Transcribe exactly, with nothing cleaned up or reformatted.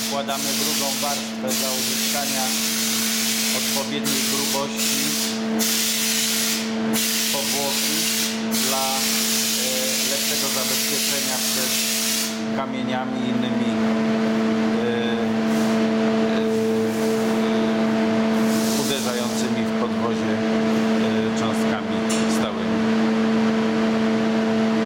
wkładamy drugą warstwę dla uzyskania odpowiedniej grubości powłoki dla e, lepszego zabezpieczenia przed kamieniami i innymi